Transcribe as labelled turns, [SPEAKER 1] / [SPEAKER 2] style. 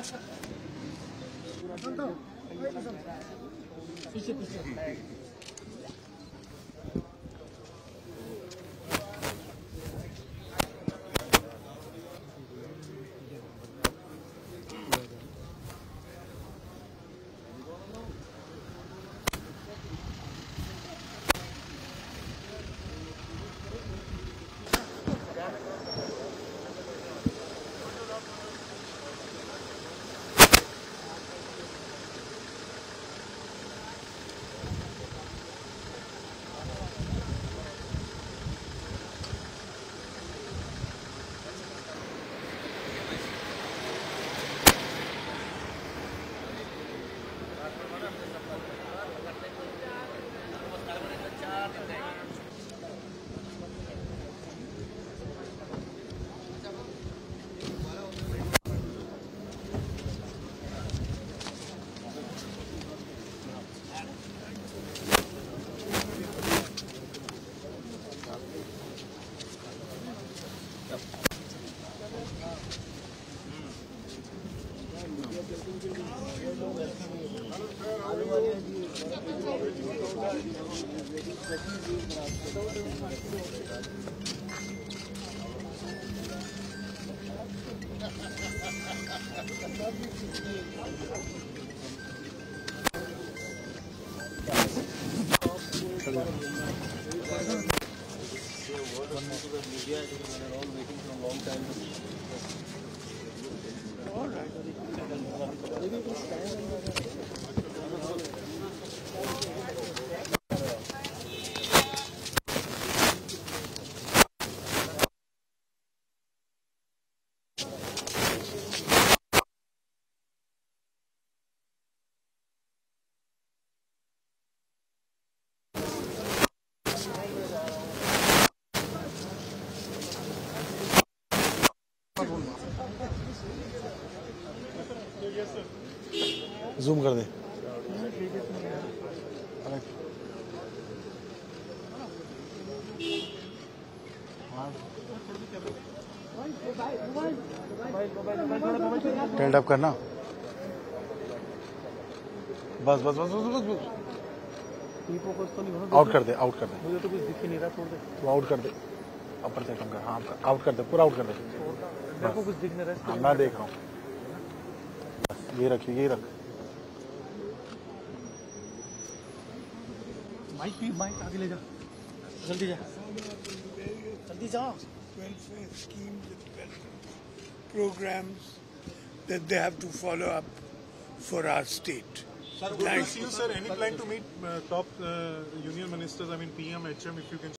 [SPEAKER 1] पीछे पीछे
[SPEAKER 2] जूम कर दे। टेल्ड अप करना। बस बस बस बस बस आउट कर दे, आउट कर दे।
[SPEAKER 1] मुझे तो कुछ दिख ही नहीं रहा, छोड़ दे।
[SPEAKER 2] तू आउट कर दे, अपर से कम कर। हाँ आउट कर दे, पूरा आउट कर दे।
[SPEAKER 1] मेरे को कुछ दिख नहीं रहा।
[SPEAKER 2] हाँ मैं देख रहा हूँ। ये रख, ये रख।
[SPEAKER 1] माइक आगे ले जा, जल्दी जा, जल्दी जा।
[SPEAKER 3] Welfare schemes and programs that they have to follow up for our state.
[SPEAKER 4] Sir, good to see you, sir. Any plan to meet top union ministers? I mean, PM, HM, if you can.